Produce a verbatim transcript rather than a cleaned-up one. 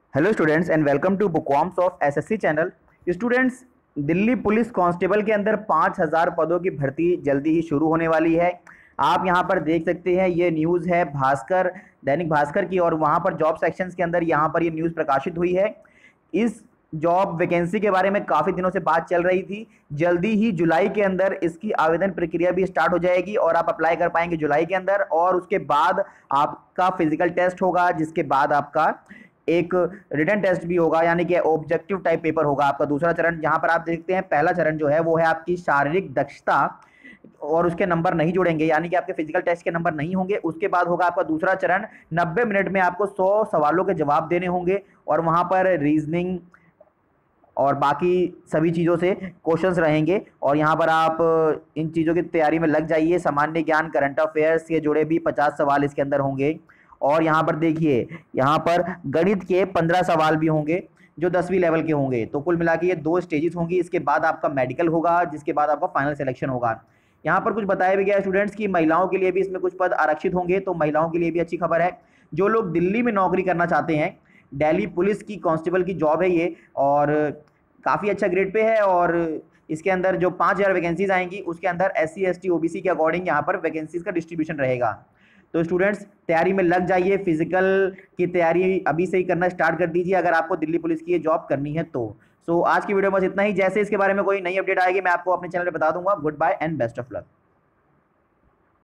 Hello students and welcome to Bookworms of SSC channel. Students, Delhi police constable के अंदर पाँच हज़ार पदों की भर्ती जल्दी ही शुरू होने वाली है। आप यहां पर देख सकते हैं, ये न्यूज़ है भास्कर, दैनिक भास्कर की, और वहां पर जॉब सेक्शंस के अंदर यहां पर ये न्यूज़ प्रकाशित हुई है। इस जॉब वैकेंसी के बारे में काफ़ी दिनों से बात चल रही थी। जल्दी ही जुलाई के अंदर इसकी आवेदन प्रक्रिया भी स्टार्ट हो जाएगी और आप अप्लाई कर पाएंगे जुलाई के अंदर, और उसके बाद आपका फिजिकल टेस्ट होगा, जिसके बाद आपका एक रिटन टेस्ट भी होगा, यानी कि ऑब्जेक्टिव टाइप पेपर होगा आपका दूसरा चरण। जहां पर आप देखते हैं पहला चरण जो है वो है आपकी शारीरिक दक्षता, और उसके नंबर नहीं जुड़ेंगे, यानी कि आपके फिजिकल टेस्ट के नंबर नहीं होंगे। उसके बाद होगा आपका दूसरा चरण, नब्बे मिनट में आपको सौ सवालों के जवाब देने होंगे, और वहां पर रीजनिंग और बाकी सभी चीज़ों से क्वेश्चंस रहेंगे, और यहाँ पर आप इन चीज़ों की तैयारी में लग जाइए। सामान्य ज्ञान, करंट अफेयर्स से जुड़े भी पचास सवाल इसके अंदर होंगे, और यहाँ पर देखिए, यहाँ पर गणित के पंद्रह सवाल भी होंगे जो दसवीं लेवल के होंगे। तो कुल मिला के ये दो स्टेजेस होंगी। इसके बाद आपका मेडिकल होगा, जिसके बाद आपका फाइनल सिलेक्शन होगा। यहाँ पर कुछ बताया भी गया स्टूडेंट्स की महिलाओं के लिए भी इसमें कुछ पद आरक्षित होंगे, तो महिलाओं के लिए भी अच्छी खबर है। जो लोग दिल्ली में नौकरी करना चाहते हैं, दिल्ली पुलिस की कांस्टेबल की जॉब है ये, और काफ़ी अच्छा ग्रेड पे है, और इसके अंदर जो पाँच हज़ार वैकेंसीज आएंगी उसके अंदर S C S T O B C के अकॉर्डिंग यहाँ पर वैकेंसीज का डिस्ट्रीब्यूशन रहेगा। तो स्टूडेंट्स, तैयारी में लग जाइए। फिजिकल की तैयारी अभी से ही करना स्टार्ट कर दीजिए अगर आपको दिल्ली पुलिस की ये जॉब करनी है तो। सो so, आज की वीडियो में बस इतना ही। जैसे इसके बारे में कोई नई अपडेट आएगी मैं आपको अपने चैनल पे बता दूंगा। Good bye and best of luck.